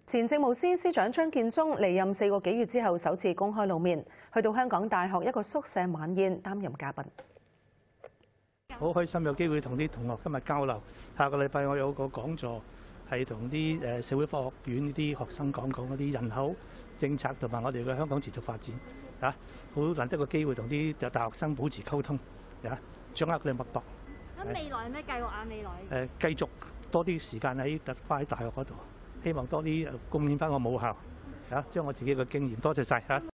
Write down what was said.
前政務司司長張建宗離任4個幾月之後，首次公開露面，去到香港大學一個宿舍晚宴擔任嘉賓。 好開心有機會同啲同學今日交流。下個禮拜我有個講座，係同啲社會科學院啲學生講嗰啲人口政策同埋我哋嘅香港持續發展。好難得個機會同啲大學生保持溝通，掌握佢哋脈搏。 咁未來有咩計劃啊？未來繼續多啲時間花喺大學嗰度，希望多啲貢獻翻我母校，將我自己嘅經驗。多謝晒嚇。